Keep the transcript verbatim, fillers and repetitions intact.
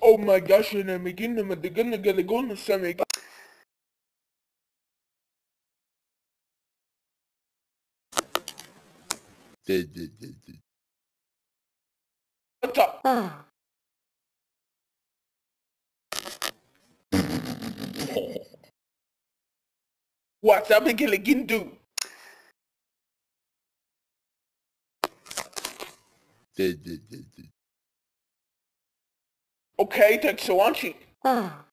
Oh my gosh, أنا مجنة مدقنة قال قولنا السمك. أنت. WhatsApp que le quinto. Okay, that's so on